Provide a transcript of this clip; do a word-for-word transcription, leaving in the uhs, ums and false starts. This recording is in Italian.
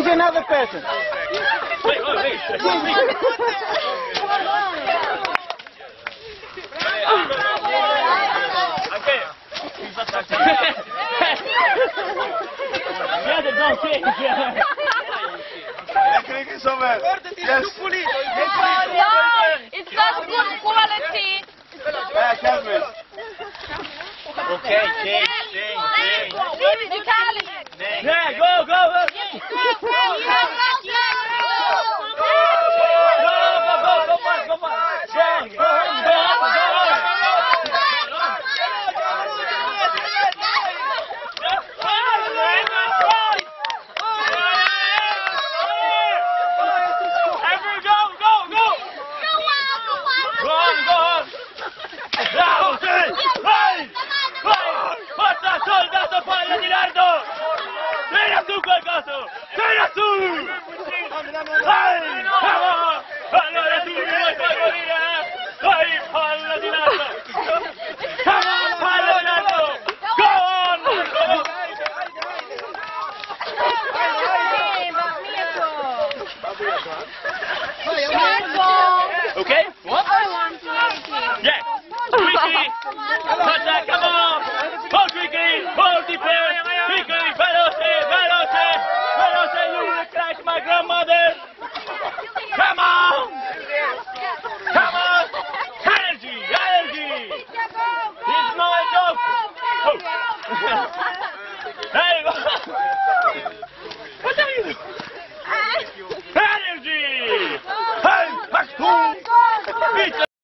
see another person. Wait, wait, wait. Okay. Guarda, non c'è. Tecniche insomma. Yes. Pulito, il plastic quality. Eh, Calvin. Okay, change, change, change. Yeah, go, go, go. Soldato palla di lardo! Tira su qualcosa! Tira su! Vai! Allora tu mi vuoi far morire! Vai, palla di lardo! Come on, palla di lardo! Go on! Okay? What? I want to. Yeah! Squeaky! Touch that, come on!